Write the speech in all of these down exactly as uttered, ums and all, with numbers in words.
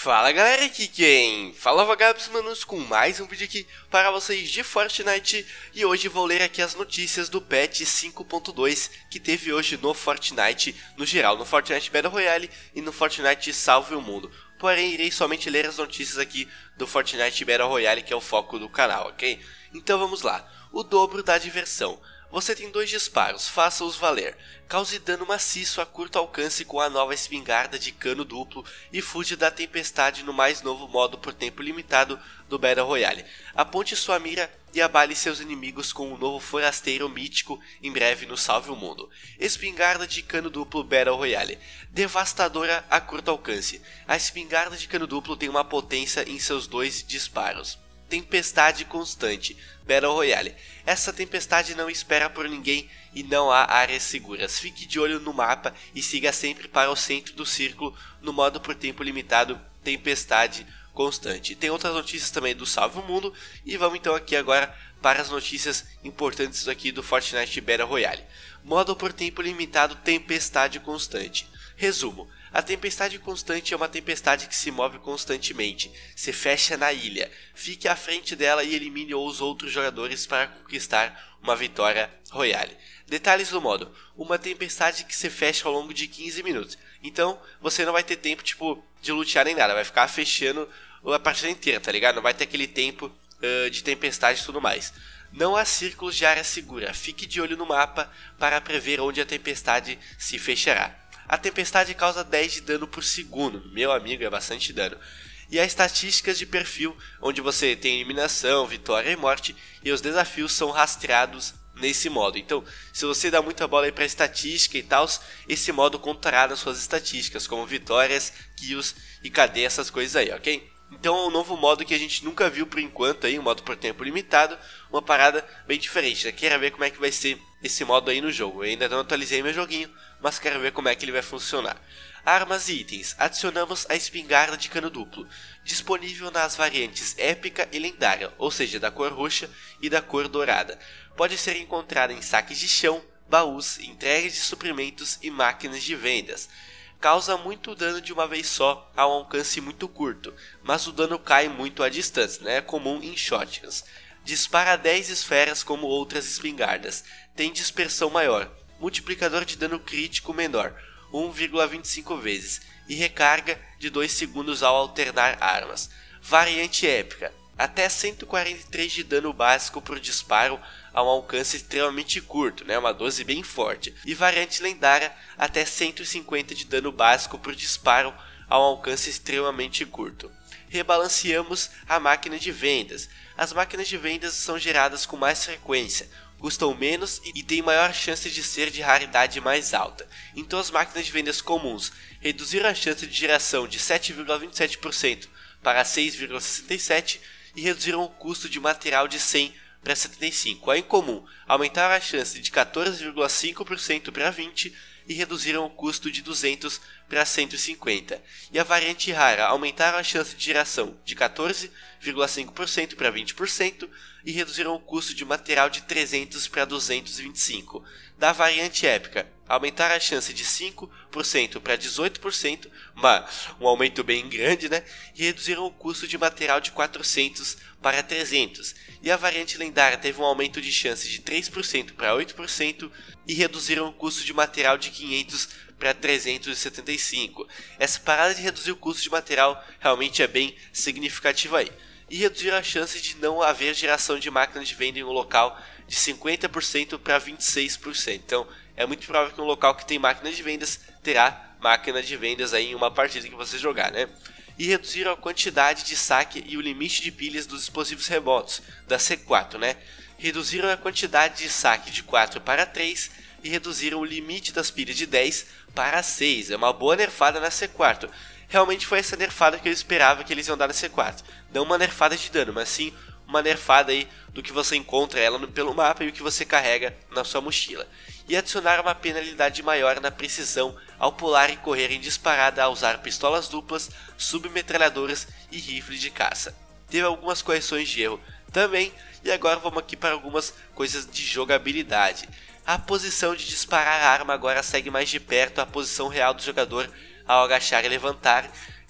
Fala galera, aqui quem fala Vagabos Manos com mais um vídeo aqui para vocês de Fortnite. E hoje vou ler aqui as notícias do patch cinco ponto dois que teve hoje no Fortnite, no geral, no Fortnite Battle Royale e no Fortnite Salve o Mundo. Porém, irei somente ler as notícias aqui do Fortnite Battle Royale, que é o foco do canal, ok? Então vamos lá. O dobro da diversão. Você tem dois disparos, faça-os valer. Cause dano maciço a curto alcance com a nova espingarda de cano duplo e fuja da tempestade no mais novo modo por tempo limitado do Battle Royale. Aponte sua mira e abale seus inimigos com o novo forasteiro mítico em breve no Salve o Mundo. Espingarda de cano duplo Battle Royale. Devastadora a curto alcance. A espingarda de cano duplo tem uma potência em seus dois disparos. Tempestade constante, Battle Royale. Essa tempestade não espera por ninguém e não há áreas seguras. Fique de olho no mapa e siga sempre para o centro do círculo no modo por tempo limitado, tempestade constante. Tem outras notícias também do Salve o Mundo e vamos então aqui agora para as notícias importantes aqui do Fortnite Battle Royale. Modo por tempo limitado, tempestade constante. Resumo. A tempestade constante é uma tempestade que se move constantemente, se fecha na ilha, fique à frente dela e elimine os outros jogadores para conquistar uma vitória royale. Detalhes do modo: uma tempestade que se fecha ao longo de quinze minutos, então você não vai ter tempo tipo de lutear nem nada, vai ficar fechando a partida inteira, tá ligado? Não vai ter aquele tempo uh, de tempestade e tudo mais. Não há círculos de área segura, fique de olho no mapa para prever onde a tempestade se fechará. A tempestade causa dez de dano por segundo, meu amigo, é bastante dano. E há estatísticas de perfil, onde você tem eliminação, vitória e morte, e os desafios são rastreados nesse modo. Então, se você dá muita bola aí para estatística e tal, esse modo contará nas suas estatísticas, como vitórias, kills e cadê essas coisas aí, ok? Então é um novo modo que a gente nunca viu por enquanto aí, um modo por tempo limitado, uma parada bem diferente, né? Quero ver como é que vai ser esse modo aí no jogo. Eu ainda não atualizei meu joguinho, mas quero ver como é que ele vai funcionar. Armas e itens. Adicionamos a espingarda de cano duplo, disponível nas variantes épica e lendária, ou seja, da cor roxa e da cor dourada. Pode ser encontrada em saques de chão, baús, entregas de suprimentos e máquinas de vendas. Causa muito dano de uma vez só a um alcance muito curto, mas o dano cai muito à distância, né? É comum em shotguns. Dispara dez esferas como outras espingardas, tem dispersão maior, multiplicador de dano crítico menor, um vírgula vinte e cinco vezes, e recarga de dois segundos ao alternar armas. Variante épica, até cento e quarenta e três de dano básico por disparo a um alcance extremamente curto, né? Uma doze bem forte. E variante lendária, até cento e cinquenta de dano básico por disparo a um alcance extremamente curto. Rebalanceamos a máquina de vendas. As máquinas de vendas são geradas com mais frequência, custam menos e têm maior chance de ser de raridade mais alta. Então as máquinas de vendas comuns reduziram a chance de geração de sete vírgula vinte e sete por cento para seis vírgula sessenta e sete por cento e reduziram o custo de material de cem para setenta e cinco por cento. A incomum aumentaram a chance de quatorze vírgula cinco por cento para vinte por cento e reduziram o custo de duzentos para cento e cinquenta por cento. E a variante rara aumentaram a chance de geração de quatorze vírgula cinco por cento para vinte por cento e reduziram o custo de material de trezentos para duzentos e vinte e cinco por cento. Da variante épica, aumentaram a chance de cinco por cento para dezoito por cento, uma, um aumento bem grande, né? E reduziram o custo de material de quatrocentos para trezentos. E a variante lendária teve um aumento de chance de três por cento para oito por cento e reduziram o custo de material de quinhentos para trezentos e setenta e cinco. Essa parada de reduzir o custo de material realmente é bem significativa aí. E reduziram a chance de não haver geração de máquinas de venda em um local de cinquenta por cento para vinte e seis por cento. Então é muito provável que um local que tem máquinas de vendas terá máquina de vendas aí em uma partida que você jogar, né? E reduziram a quantidade de saque e o limite de pilhas dos dispositivos remotos, da C quatro, né? Reduziram a quantidade de saque de quatro para três e reduziram o limite das pilhas de dez para seis. É uma boa nerfada na C quatro. Realmente foi essa nerfada que eu esperava que eles iam dar na C quatro. Não uma nerfada de dano, mas sim uma nerfada aí do que você encontra ela no, pelo mapa e o que você carrega na sua mochila. E adicionar uma penalidade maior na precisão ao pular e correr em disparada ao usar pistolas duplas, submetralhadoras e rifle de caça. Teve algumas correções de erro também, e agora vamos aqui para algumas coisas de jogabilidade. A posição de disparar a arma agora segue mais de perto a posição real do jogador ao agachar e levantar,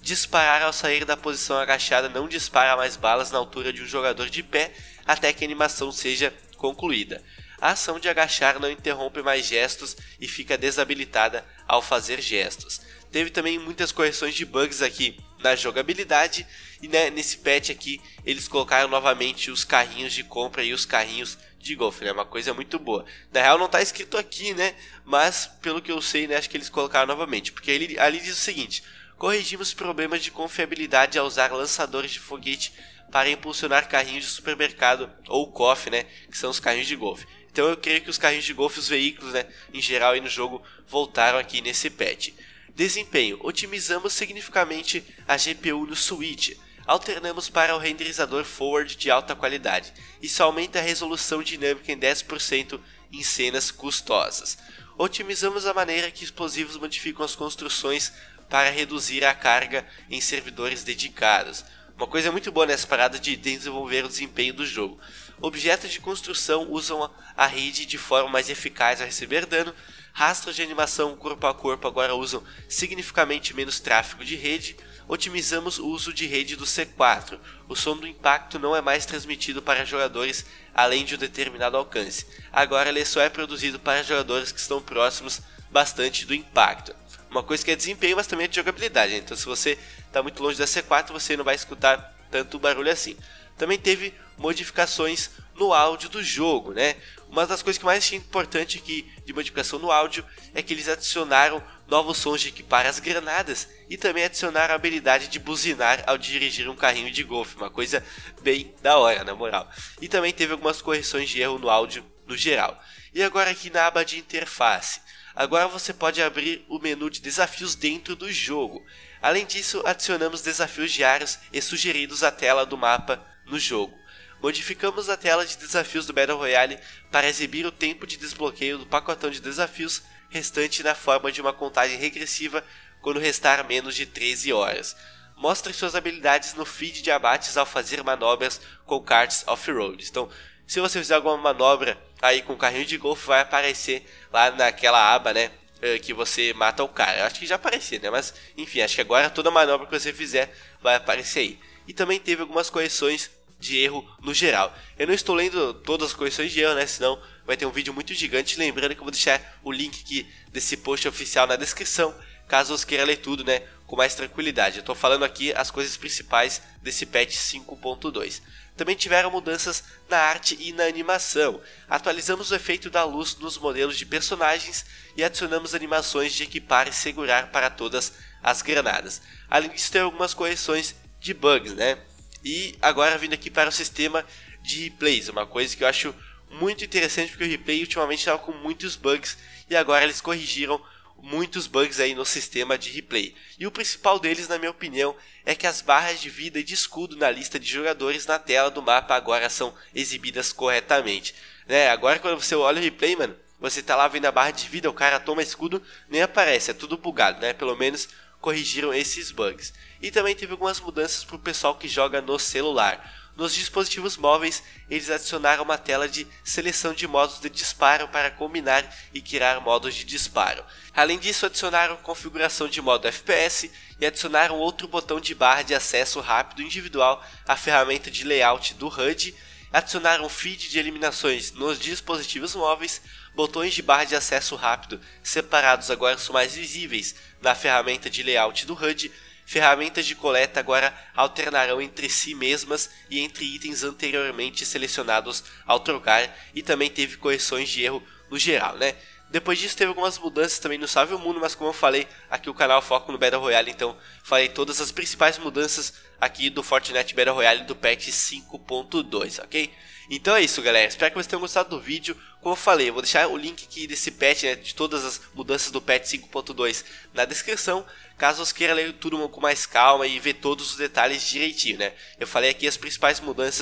disparar ao sair da posição agachada não dispara mais balas na altura de um jogador de pé até que a animação seja concluída. A ação de agachar não interrompe mais gestos e fica desabilitada ao fazer gestos. Teve também muitas correções de bugs aqui na jogabilidade e né, nesse patch aqui eles colocaram novamente os carrinhos de compra e os carrinhos de golfe, né? Uma coisa muito boa. Na real não está escrito aqui, né? Mas pelo que eu sei, né, acho que eles colocaram novamente, porque ele, ali diz o seguinte: corrigimos problemas de confiabilidade ao usar lançadores de foguete para impulsionar carrinhos de supermercado ou C O F, né, que são os carrinhos de golfe. Então eu creio que os carrinhos de golfe, os veículos, né, em geral aí no jogo, voltaram aqui nesse patch. Desempenho: otimizamos significativamente a G P U no Switch. Alternamos para o renderizador forward de alta qualidade. Isso aumenta a resolução dinâmica em dez por cento em cenas custosas. Otimizamos a maneira que explosivos modificam as construções para reduzir a carga em servidores dedicados. Uma coisa muito boa nessa parada de desenvolver o desempenho do jogo. Objetos de construção usam a rede de forma mais eficaz a receber dano. Rastros de animação corpo a corpo agora usam significativamente menos tráfego de rede. Otimizamos o uso de rede do C quatro. O som do impacto não é mais transmitido para jogadores além de um determinado alcance. Agora ele só é produzido para jogadores que estão próximos bastante do impacto. Uma coisa que é desempenho, mas também é de jogabilidade, né? Então se você está muito longe da C quatro, você não vai escutar tanto barulho assim. Também teve modificações no áudio do jogo, né? Uma das coisas que mais achei importante aqui de modificação no áudio é que eles adicionaram novos sons de equipar as granadas e também adicionaram a habilidade de buzinar ao dirigir um carrinho de golfe, uma coisa bem da hora, na moral. E também teve algumas correções de erro no áudio no geral. E agora aqui na aba de interface. Agora você pode abrir o menu de desafios dentro do jogo. Além disso, adicionamos desafios diários e sugeridos à tela do mapa no jogo. Modificamos a tela de desafios do Battle Royale para exibir o tempo de desbloqueio do pacotão de desafios restante na forma de uma contagem regressiva quando restar menos de treze horas. Mostre suas habilidades no feed de abates ao fazer manobras com karts off-road. Então, se você fizer alguma manobra aí com carrinho de golfe, vai aparecer lá naquela aba, né, que você mata o cara. Eu acho que já apareceu, né, mas enfim, acho que agora toda manobra que você fizer vai aparecer aí. E também teve algumas correções de erro no geral. Eu não estou lendo todas as correções de erro, né, senão vai ter um vídeo muito gigante. Lembrando que eu vou deixar o link aqui desse post oficial na descrição, caso você queira ler tudo, né, com mais tranquilidade. Eu estou falando aqui as coisas principais desse patch cinco ponto dois. Também tiveram mudanças na arte e na animação. Atualizamos o efeito da luz nos modelos de personagens e adicionamos animações de equipar e segurar para todas as granadas. Além disso, tem algumas correções de bugs, né? E agora vindo aqui para o sistema de replays, uma coisa que eu acho muito interessante, porque o replay ultimamente estava com muitos bugs e agora eles corrigiram muitos bugs aí no sistema de replay. E o principal deles, na minha opinião, é que as barras de vida e de escudo na lista de jogadores na tela do mapa agora são exibidas corretamente, né? Agora quando você olha o replay, mano, você tá lá vendo a barra de vida, o cara toma escudo, nem aparece, é tudo bugado, né? Pelo menos corrigiram esses bugs. E também teve algumas mudanças para o pessoal que joga no celular. Nos dispositivos móveis, eles adicionaram uma tela de seleção de modos de disparo para combinar e criar modos de disparo. Além disso, adicionaram configuração de modo F P S e adicionaram outro botão de barra de acesso rápido individual à ferramenta de layout do H U D. Adicionaram feed de eliminações nos dispositivos móveis. Botões de barra de acesso rápido separados agora são mais visíveis na ferramenta de layout do H U D. Ferramentas de coleta agora alternarão entre si mesmas e entre itens anteriormente selecionados ao trocar, e também teve correções de erro no geral, né? Depois disso teve algumas mudanças também no Salve o Mundo, mas como eu falei, aqui o canal foca no Battle Royale, então falei todas as principais mudanças aqui do Fortnite Battle Royale do patch cinco ponto dois, ok? Então é isso, galera, espero que vocês tenham gostado do vídeo. Como eu falei, eu vou deixar o link aqui desse patch, né, de todas as mudanças do patch cinco ponto dois na descrição, caso você queira ler tudo com mais calma e ver todos os detalhes direitinho, né? Eu falei aqui as principais mudanças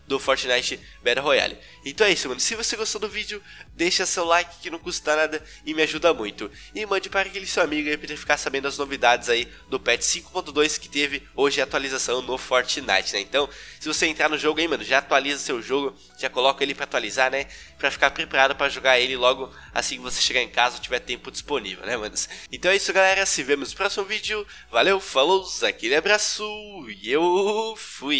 do Fortnite Battle Royale. Então é isso, mano. Se você gostou do vídeo, deixa seu like que não custa nada e me ajuda muito. E mande para aquele seu amigo aí pra ele ficar sabendo as novidades aí do patch cinco ponto dois que teve hoje a atualização no Fortnite, né? Então, se você entrar no jogo aí, mano, já atualiza seu jogo, já coloca ele pra atualizar, né? Pra ficar preparado pra jogar ele logo assim que você chegar em casa ou tiver tempo disponível, né, manos? Então é isso, galera. Se vemos no próximo vídeo. Valeu, falou, aquele abraço e eu fui!